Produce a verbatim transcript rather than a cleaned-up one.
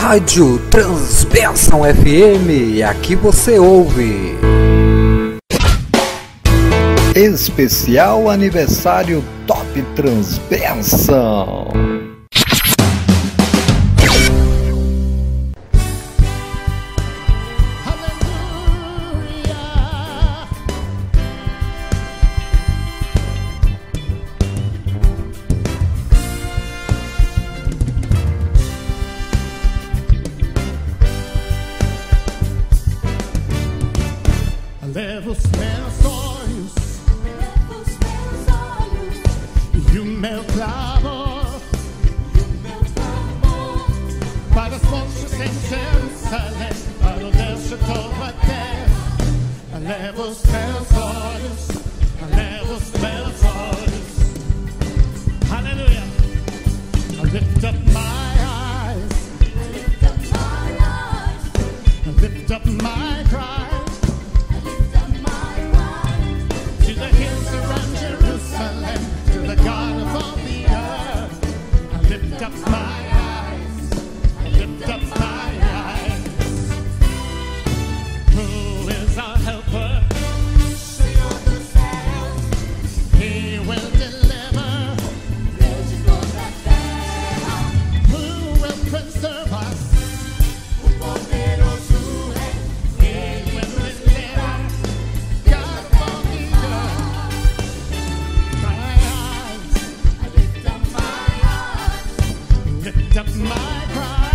Rádio Transbênção F M, aqui você ouve. Especial aniversário Top Transbênção. Leva os meus olhos, leva os meus olhos e o meu clamor, e o meu clamor para as fontes em Jerusalém, para o Deus de toda a terra. Leva os meus olhos, leva os meus olhos. Hallelujah. I lift up my eyes, I lift up my eyes, I lift up my cry. To the God of all the earth, I lift up my eyes, I lift up my eyes. Who is our helper? He will deliver. Who will preserve us? He will deliver. God of all the earth. Lift up my cry.